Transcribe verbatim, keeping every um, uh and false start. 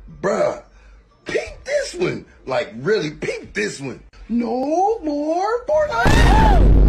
Bruh, peep this one. Like, really, peep this one. No more fornite.